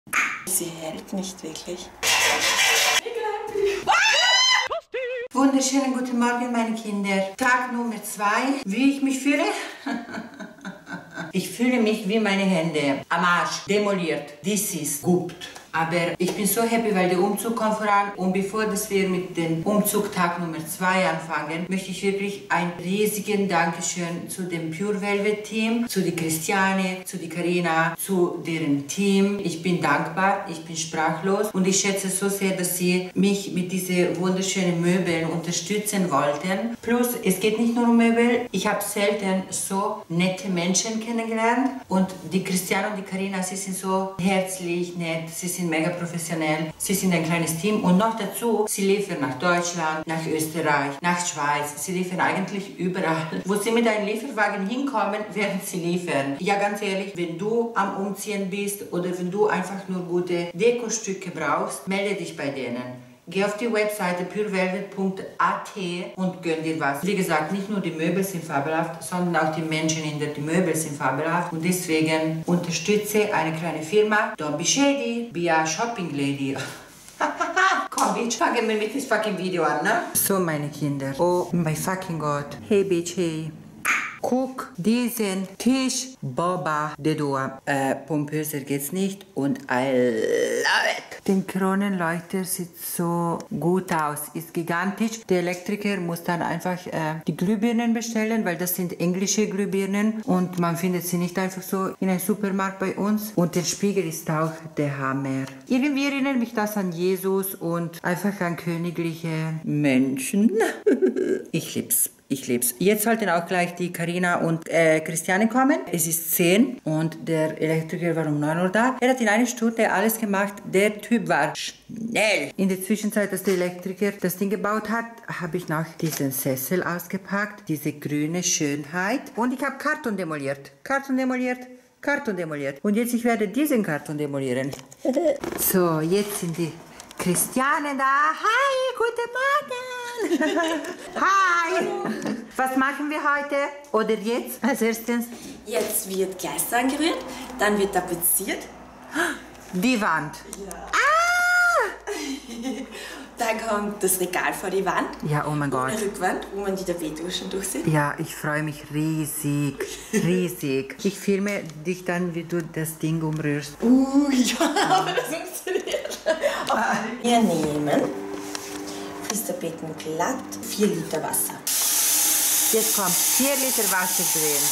Sie hält nicht wirklich. Wunderschönen guten Morgen, meine Kinder. Tag Nummer 2. Wie ich mich fühle? Ich fühle mich wie meine Hände. Am Arsch, demoliert. This is gut. Aber ich bin so happy, weil der Umzug kommt voran. Und bevor wir mit dem Umzug Tag Nummer 2 anfangen, möchte ich wirklich ein riesigen Dankeschön zu dem Pure Velvet Team, zu die Christiane, zu die Karina, zu deren Team. Ich bin dankbar, ich bin sprachlos und ich schätze so sehr, dass sie mich mit diesen wunderschönen Möbeln unterstützen wollten. Plus, es geht nicht nur um Möbel. Ich habe selten so nette Menschen kennengelernt und die Christiane und die Karina, sie sind so herzlich, nett, sie sind mega professionell. Sie sind ein kleines Team und noch dazu, sie liefern nach Deutschland, nach Österreich, nach Schweiz. Sie liefern eigentlich überall. Wo sie mit einem Lieferwagen hinkommen, werden sie liefern. Ja, ganz ehrlich, wenn du am Umziehen bist oder wenn du einfach nur gute Dekostücke brauchst, melde dich bei denen. Geh auf die Webseite purevelvet.at und gönn dir was. Wie gesagt, nicht nur die Möbel sind fabelhaft, sondern auch die Menschen hinter die Möbel sind fabelhaft. Und deswegen unterstütze eine kleine Firma. Don't be shady, be a shopping lady. Komm, Bitch, fangen wir mit dem fucking Video an, ne? So, meine Kinder. Oh my fucking God. Hey, Bitch, hey. Guck diesen Tisch, Boba de Dua. Pompöser geht's nicht und I love it. Der Kronenleuchter sieht so gut aus, ist gigantisch. Der Elektriker muss dann einfach die Glühbirnen bestellen, weil das sind englische Glühbirnen und man findet sie nicht einfach so in einem Supermarkt bei uns. Und der Spiegel ist auch der Hammer. Irgendwie erinnert mich das an Jesus und einfach an königliche Menschen. Ich lieb's. Ich lieb's. Jetzt sollten auch gleich die Karina und Christiane kommen. Es ist 10 und der Elektriker war um 9 Uhr da. Er hat in einer Stunde alles gemacht. Der Typ war schnell. In der Zwischenzeit, dass der Elektriker das Ding gebaut hat, habe ich noch diesen Sessel ausgepackt. Diese grüne Schönheit. Und ich habe Karton demoliert. Karton demoliert. Karton demoliert. Und jetzt ich werde diesen Karton demolieren. So, jetzt sind die Christiane da. Hi, guten Morgen. Hi. Was machen wir heute? Oder jetzt als erstes? Jetzt wird Geister angerührt, dann wird tapeziert. Die Wand. Ja. Ah! Dann kommt das Regal vor die Wand. Ja, oh mein Gott. Eine Rückwand, wo man die Tapetduschen durchsieht. Ja, ich freue mich riesig, riesig. Ich filme dich dann, wie du das Ding umrührst. Ja, aber das funktioniert. Wir nehmen Fließtapeten glatt, 4 Liter Wasser. Jetzt kommt 4 Liter Wasser drin.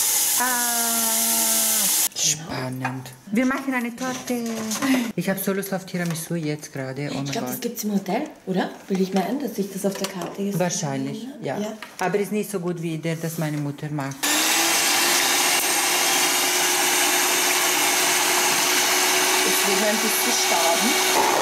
Ah, spannend. Wir machen eine Torte. Ich habe so Lust auf Tiramisu jetzt gerade. Oh Ich glaube, das gibt es im Hotel, oder? Will ich meinen, dass ich das auf der Karte gesehen habe? Wahrscheinlich, ja. Aber ist nicht so gut wie der, das meine Mutter macht. Jetzt wird ein bisschen stauben.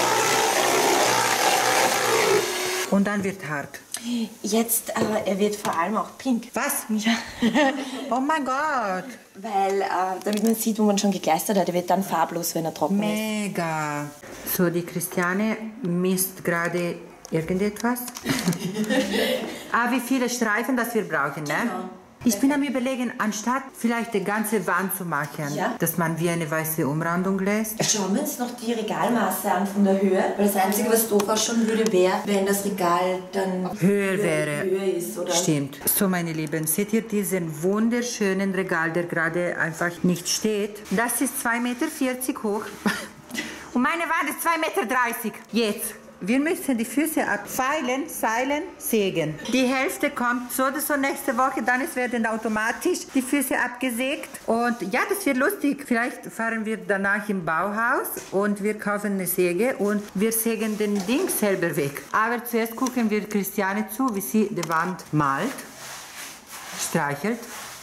Und dann wird hart. Jetzt, er wird vor allem auch pink. Was? Ja. Oh mein Gott. Weil, damit man sieht, wo man schon gegleistert hat, er wird dann farblos, wenn er trocken ist. Mega. So, die Christiane misst gerade irgendetwas. Wie viele Streifen das wir brauchen, ne? Genau. Ich bin am Überlegen, anstatt vielleicht die ganze Wand zu machen, dass man wie eine weiße Umrandung lässt. Schauen wir uns noch die Regalmaße an von der Höhe. Weil das Einzige, was doof ausschauen würde, wäre, wenn das Regal dann höher wäre. Höher ist, oder? Stimmt. So, meine Lieben, seht ihr diesen wunderschönen Regal, der gerade einfach nicht steht? Das ist 2,40 Meter hoch. Und meine Wand ist 2,30 Meter. Jetzt. Wir müssen die Füße abfeilen, seilen, sägen. Die Hälfte kommt so oder so nächste Woche, dann werden automatisch die Füße abgesägt. Und ja, das wird lustig. Vielleicht fahren wir danach im Bauhaus und wir kaufen eine Säge und wir sägen den Ding selber weg. Aber zuerst gucken wir Christiane zu, wie sie die Wand malt, streichelt.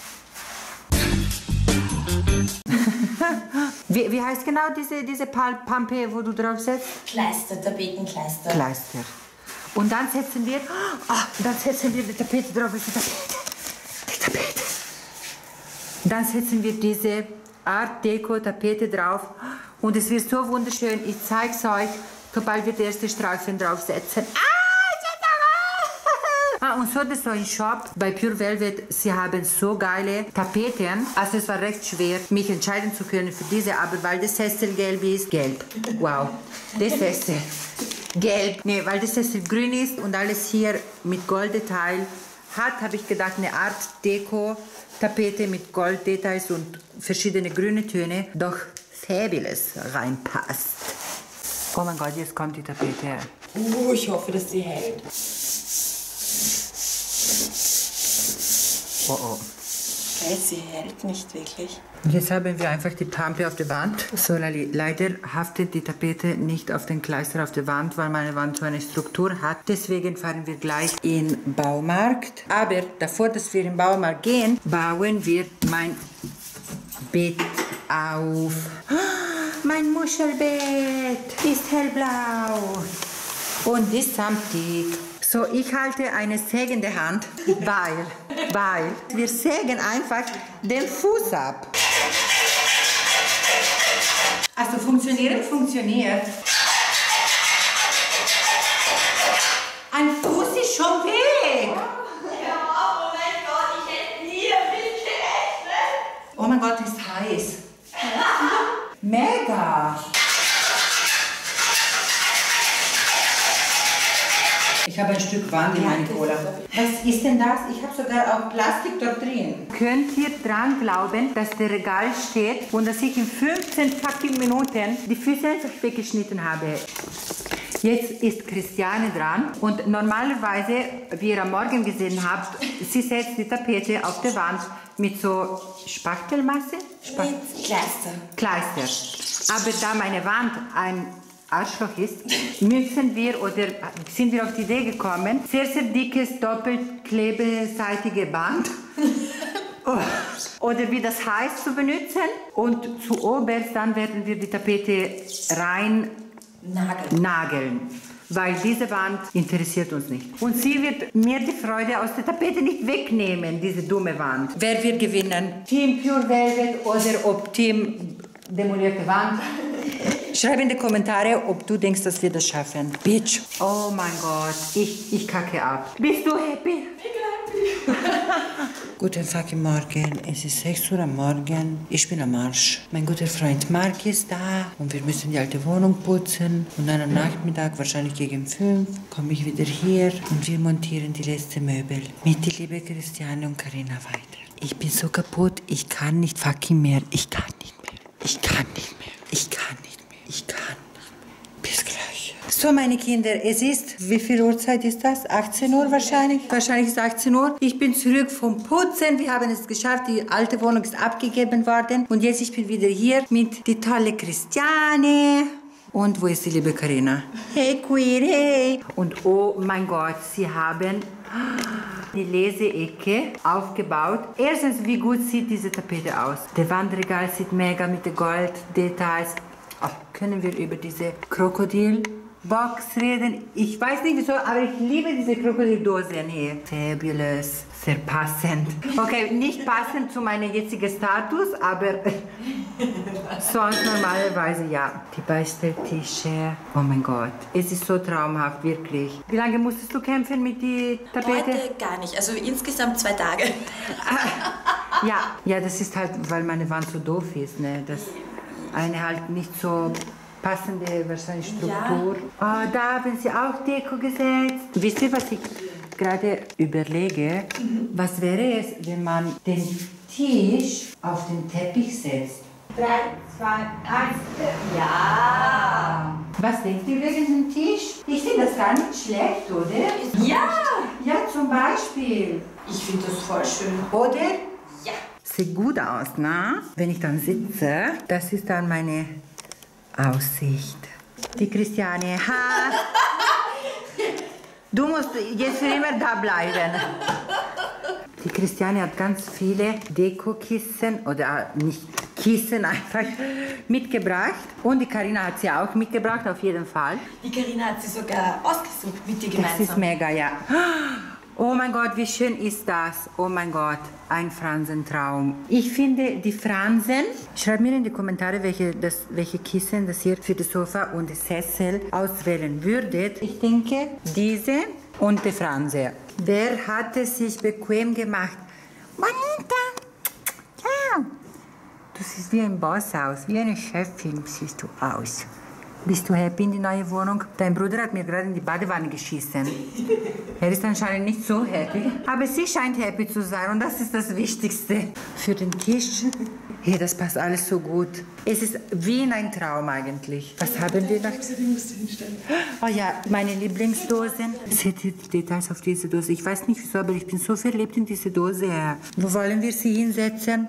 Wie heißt genau diese Pampe, wo du drauf setzt? Kleister, Tapetenkleister. Kleister. Und dann setzen wir, die Tapete drauf. Die Tapete. Dann setzen wir diese Art Deco Tapete drauf. Und es wird so wunderschön. Ich zeige es euch, sobald wir die erste Streifen draufsetzen. Und so das so ein Shop bei Pure Velvet, sie haben so geile Tapeten. Also es war recht schwer, mich entscheiden zu können für diese, aber weil das Sessel gelb ist, gelb. Wow, das Sessel gelb. Nee, weil das Sessel grün ist und alles hier mit Golddetail hat, habe ich gedacht, eine Art Deko-Tapete mit Golddetails und verschiedene grüne Töne, doch fabulous reinpasst. Oh mein Gott, jetzt kommt die Tapete. Ich hoffe, dass sie hält. Oh oh. Sie hält nicht wirklich. Jetzt haben wir einfach die Pampe auf der Wand. So, leider haftet die Tapete nicht auf den Kleister auf der Wand, weil meine Wand so eine Struktur hat. Deswegen fahren wir gleich in den Baumarkt. Aber davor, dass wir in den Baumarkt gehen, bauen wir mein Bett auf. Mein Muschelbett ist hellblau und ist samtig. So, ich halte eine sägende Hand, weil wir sägen einfach den Fuß ab. Also funktioniert. Ein Fuß ist schon weg. Ja, oh mein Gott, ich hätte nie damit gerechnet. Oh mein Gott, ist heiß. Mega. Ich habe ein Stück Wand in meiner Cola. Was ist denn das? Ich habe sogar auch Plastik dort drin. Könnt ihr dran glauben, dass der Regal steht und dass ich in 15 fucking Minuten die Füße einfach weggeschnitten habe? Jetzt ist Christiane dran und normalerweise, wie ihr am Morgen gesehen habt, sie setzt die Tapete auf der Wand mit so Spachtelmasse? Mit Kleister. Aber da meine Wand ein Arschloch ist, müssen wir oder sind wir auf die Idee gekommen, sehr, sehr dickes, doppelt klebeseitige Band oder wie das heißt zu benutzen und zu oberst dann werden wir die Tapete rein nageln. Weil diese Wand interessiert uns nicht. Und sie wird mir die Freude aus der Tapete nicht wegnehmen, diese dumme Wand. Wer wird gewinnen? Team Pure Velvet oder ob Team demolierte Wand? Schreib in die Kommentare, ob du denkst, dass wir das schaffen. Bitch. Oh mein Gott, ich kacke ab. Bist du happy? Guten fucking Morgen, es ist 6 Uhr am Morgen. Ich bin am Arsch. Mein guter Freund Mark ist da und wir müssen die alte Wohnung putzen. Und dann am Nachmittag, wahrscheinlich gegen 5, komme ich wieder hier und wir montieren die letzten Möbel. Mit der liebe Christiane und Carina weiter. Ich bin so kaputt, ich kann nicht fucking mehr. Ich kann nicht mehr. Ich kann nicht mehr. Ich kann nicht mehr. Ich kann nicht mehr. Bis gleich. So, meine Kinder, es ist, wie viel Uhrzeit ist das? 18 Uhr wahrscheinlich? Wahrscheinlich ist 18 Uhr. Ich bin zurück vom Putzen. Wir haben es geschafft. Die alte Wohnung ist abgegeben worden. Und jetzt ich bin wieder hier mit die tolle Christiane. Und wo ist die liebe Carina? Hey, Queer, hey. Und oh mein Gott, sie haben die Leseecke aufgebaut. Erstens, wie gut sieht diese Tapete aus? Der Wandregal sieht mega mit den Golddetails. Oh, können wir über diese Krokodilbox reden? Ich weiß nicht wieso, aber ich liebe diese Krokodildosen hier. Fabulous, sehr passend. Okay, nicht passend zu meinem jetzigen Status, aber sonst normalerweise ja. Die Beistelltische, oh mein Gott, es ist so traumhaft, wirklich. Wie lange musstest du kämpfen mit der Tapete? Heute gar nicht, also insgesamt 2 Tage. Ja, das ist halt, weil meine Wand so doof ist, ne? Das eine halt nicht so passende wahrscheinlich Struktur. Ja. Oh, da haben sie auch Deko gesetzt. Wisst ihr, was ich gerade überlege? Was wäre es, wenn man den Tisch auf den Teppich setzt? 3, 2, 1. Ja. Was denkt ihr wegen dem Tisch? Ich finde das gar nicht schlecht, oder? Ja. Ja, zum Beispiel. Ich finde das voll schön. Oder? Ja. Sieht gut aus, ne? Wenn ich dann sitze, das ist dann meine Aussicht. Die Christiane, ha! Du musst jetzt für immer da bleiben. Die Christiane hat ganz viele Dekokissen, oder nicht Kissen einfach, mitgebracht. Und die Carina hat sie auch mitgebracht, auf jeden Fall. Die Carina hat sie sogar ausgesucht mit dir gemeinsam. Das ist mega, ja. Oh mein Gott, wie schön ist das? Oh mein Gott, ein Fransentraum. Ich finde die Fransen, schreibt mir in die Kommentare, welche Kissen das ihr für das Sofa und das Sessel auswählen würdet. Ich denke, diese Und der Franse. Wer hat es sich bequem gemacht? Manita, ja. Du siehst wie ein Boss aus, wie eine Chefin siehst du aus. Bist du happy in die neue Wohnung? Dein Bruder hat mir gerade in die Badewanne geschissen. Er ist anscheinend nicht so happy. Aber sie scheint happy zu sein und das ist das Wichtigste. Für den Tisch. Hey, das passt alles so gut. Es ist wie in einem Traum eigentlich. Was haben wir noch? Oh ja, meine Lieblingsdosen. Seht ihr die Details auf diese Dose? Ich weiß nicht wieso, aber ich bin so verliebt in diese Dose. Wo wollen wir sie hinsetzen?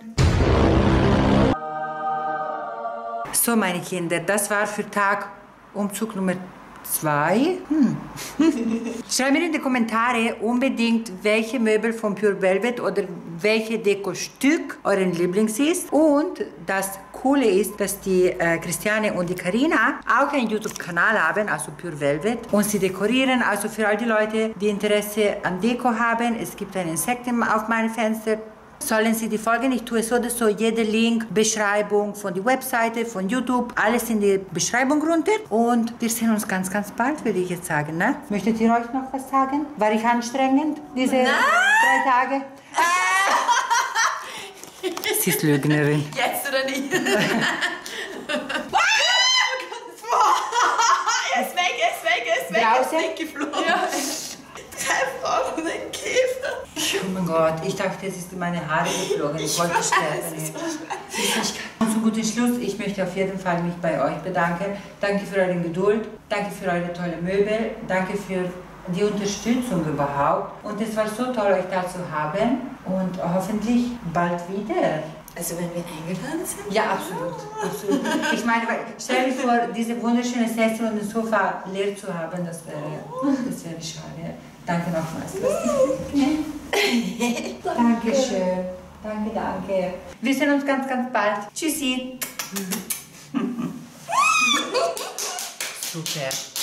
So, meine Kinder, das war für Tag Umzug Nummer 2. Schreibt mir in die Kommentare unbedingt, welche Möbel von Pure Velvet oder welche Dekostück euren Lieblings ist. Und das Coole ist, dass die Christiane und die Karina auch einen YouTube-Kanal haben, also Pure Velvet. Und sie dekorieren, also für all die Leute, die Interesse an Deko haben. Es gibt ein Insekt auf meinem Fenster. Sollen Sie die folgen? Ich tue so oder so jeder Link, Beschreibung von der Webseite, von YouTube, alles in die Beschreibung runter. Und wir sehen uns ganz, ganz bald, würde ich jetzt sagen. Ne? Möchtet ihr euch noch was sagen? War ich anstrengend, diese 3 Tage? Sie ist Lügnerin. Jetzt oder nicht? Er ist weg, er ist weg, er ist weg. Er ist weggeflogen. Ja. Treff den Käfer. Oh mein Gott, ich dachte, es ist in meine Haare geflogen. Ich wollte sterben. Und zum guten Schluss, ich möchte auf jeden Fall mich bei euch bedanken. Danke für eure Geduld, danke für eure tolle Möbel, danke für die Unterstützung überhaupt. Und es war so toll, euch da zu haben und hoffentlich bald wieder. Also wenn wir eingeladen sind? Ja, absolut. Absolut. Ich meine, stell dir vor, diese wunderschöne Sessel und das Sofa leer zu haben, das wäre schade. Danke nochmals. Dankeschön. Danke, danke. Wir sehen uns ganz, ganz bald. Tschüssi. Super.